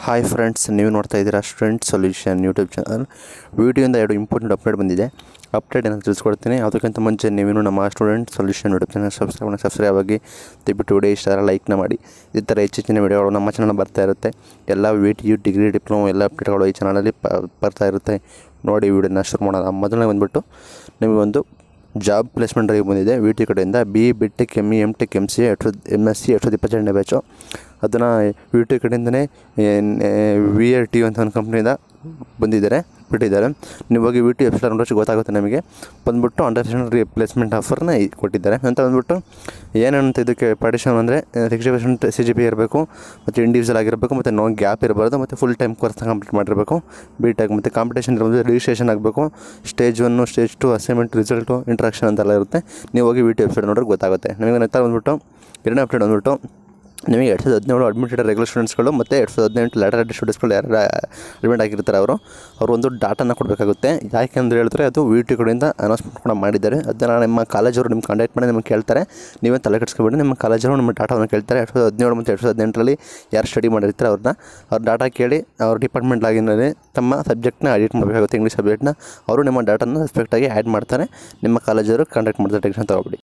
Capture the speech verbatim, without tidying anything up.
Hi friends, ನೀವು ನೋಡ್ತಾ ಇದ್ದೀರಾ ಸ್ಟೂಡೆಂಟ್ ಸೊಲ್ಯೂಷನ್ ಯೂಟ್ಯೂಬ್ ಚಾನಲ್. ವಿಡಿಯೋಯಿಂದ ಎರಡು ಇಂಪಾರ್ಟೆಂಟ್ ಅಪ್ಡೇಟ್ ಬಂದಿದೆ. ಅಪ್ಡೇಟ್ ಏನಂತ ತಿಳಿಸ್ಕೊಡ್ತೀನಿ. ಅದಕ್ಕಿಂತ ಮುಂಚೆ ನೀವೇನು ನಮ್ಮ student solution YouTube channel subscribe subscribe ಆಗಿ ದಯವಿಟ್ಟು ವಿಡಿಯೋ ಇಷ್ಟ ಲೈಕ್ನ ಮಾಡಿ. ಈ ಥರ ಹೆಚ್ಚಿನ ವಿಡಿಯೋಗಳು ನಮ್ಮ ಚಾನಲ್ ಬರ್ತಾ ಇರುತ್ತೆ. ಎಲ್ಲ V T U degree diploma ಎಲ್ಲ ಅಪ್ಡೇಟ್ಗಳು ಈ ಚಾನಲಲ್ಲಿ ಬರ್ತಾ ಇರುತ್ತೆ. ನೋಡಿ ವಿಡಿಯೋನ ಶುರು ಮಾಡೋಣ. ಮೊದಲನೇ ಬಂದುಬಿಟ್ಟು ನಿಮಗೊಂದು ಜಾಬ್ ಪ್ಲೇಸ್ಮೆಂಟ್ ರಿಗೆ ಬಂದಿದೆ ವಿ ಟಿ ಕಡೆಯಿಂದ. B B tech M E M tech M C ಎರಡು ಎಮ್ ಎಸ್ ಸಿ ಎರಡು ಸಾವಿರದ ಇಪ್ಪತ್ತೆರಡನೇ ಬ್ಯಾಚು. ಅದನ್ನು ವಿ ಟಿ ಕಡೆಯಿಂದನೇ ವಿ ಆರ್ ಟಿ ಯು ಅಂತ ಒಂದು ಕಂಪ್ನಿಯಿಂದ ಬಂದಿದ್ದಾರೆ ಬಿಟ್ಟಿದ್ದಾರೆ. ನೀವು ಹೋಗಿ ವಿ ಟಿ ವೆಬ್ಸೈಟ್ ನೋಡೋಷ್ಟು ಗೊತ್ತಾಗುತ್ತೆ ನಿಮಗೆ. ಬಂದುಬಿಟ್ಟು ಹಂಡ್ರೆಡ್ ಪರ್ಸೆಂಟ್ ರಿಪ್ಲೇಸ್ಮೆಂಟ್ ಆಫರ್ನ ಕೊಟ್ಟಿದ್ದಾರೆ ಅಂತ ಬಂದುಬಿಟ್ಟು ಏನಂತ ಇದಕ್ಕೆ ಪಾರ್ಟಿಷನ್ ಅಂದರೆ sixty percent C G P ಇರಬೇಕು, ಮತ್ತು ಇಂಡಿವಿಜುವಲ್ ಆಗಿರಬೇಕು, ಮತ್ತು ನೋ ಗ್ಯಾಪ್ ಇರಬಾರ್ದು, ಮತ್ತು ಫುಲ್ ಟೈಮ್ ಕೋರ್ಸ್ನ ಕಂಪ್ಲೀಟ್ ಮಾಡಿರಬೇಕು ಬಿ ಟೆಕ್. ಮತ್ತು ಕಾಂಪಿಟೇಷನ್ ಇರೋದು ರಿಜಿಸ್ಟ್ರೇಷನ್ ಆಗಬೇಕು. Stage one stage two assignment result interaction ಅಂತೆಲ್ಲ ಇರುತ್ತೆ. ನೀವು ಹೋಗಿ ವಿ ಟಿ ವೆಬ್ಸೈಟ್ ನೋಡೋಕೆ ಗೊತ್ತಾಗುತ್ತೆ ನಿಮಗೆ. ನಂತರ ಬಂದುಬಿಟ್ಟು ಎರಡನೇ ಅಪ್ಡೇಟ್ ಬಂದುಬಿಟ್ಟು ನಿಮಗೆ ಎರಡು ಸಾವಿರದ ಹದಿನೇಳು ಅಡ್ಮಿಟೆಡ್ ರೆಗ್ಯುಲರ್ ಸ್ಟೂಡೆಂಟ್ಸ್ಗಳು ಮತ್ತು ಎರಡು ಸಾವಿರದ ಹದಿನೆಂಟು ಲ್ಯಾಟರ್ ಅಡ್ಮಿಟ್ ಸ್ಟೂಡೆಂಟ್ಸ್ಗಳು ಯಾರು ಅಡ್ಮಿಟ್ ಆಗಿರ್ತಾರೆ ಅವರು ಅವರು ಒಂದು ಡಾಟಾನ ಕೊಡಬೇಕಾಗುತ್ತೆ. ಯಾಕೆ ಅಂದರೆ ಹೇಳಿದ್ರೆ ಅದು ವಿ ಟಿ ಕಡೆಯಿಂದ ಅನೌನ್ಸ್ಮೆಂಟ್ ಕೂಡ ಮಾಡಿದ್ದಾರೆ. ಅದನ್ನು ನಿಮ್ಮ ಕಾಲೇಜವರು ನಿಮ್ಗೆ ಕಾಂಟ್ಯಾಕ್ಟ್ ಮಾಡಿ ನಿಮ್ಗೆ ಕೇಳ್ತಾರೆ. ನೀವೇ ತಲೆ ಕೆಡಿಸ್ಕೊಬೇಡಿ, ನಿಮ್ಮ ಕಾಲೇಜವರು ನಿಮ್ಮ ಡಾಟಾವನ್ನು ಕೇಳ್ತಾರೆ. ಎರಡು ಸಾವಿರದ ಹದಿನೇಳು ಮತ್ತು ಎರಡು ಸಾವಿರದ ಹದಿನೆಂಟರಲ್ಲಿ ಯಾರು ಸ್ಟಡಿ ಮಾಡಿರ್ತಾರೆ ಅವ್ರನ್ನ ಅವ್ರ ಡಾಟಾ ಕೇಳಿ ಅವ್ರ ಡಿಪಾರ್ಟ್ಮೆಂಟ್ ಲಾಗಿನಲ್ಲಿ ತಮ್ಮ ಸಬ್ಜೆಕ್ಟ್ನ ಎಡಿಟ್ ಮಾಡಬೇಕಾಗುತ್ತೆ. ಇಂಗ್ಲೀಷ್ ಸಬ್ಜೆಕ್ಟ್ನ ಅವರು ನಿಮ್ಮ ಡಾಟಾನ ಸಬ್ಜೆಕ್ಟಾಗಿ ಆ್ಯಡ್ ಮಾಡ್ತಾರೆ. ನಿಮ್ಮ ಕಾಲೇಜವರು ಕಾಂಟ್ಯಾಕ್ಟ್ ಮಾಡ್ತಾರೆ. ಟೆನ್ಷನ್ ತಗೋಬೇಡಿ.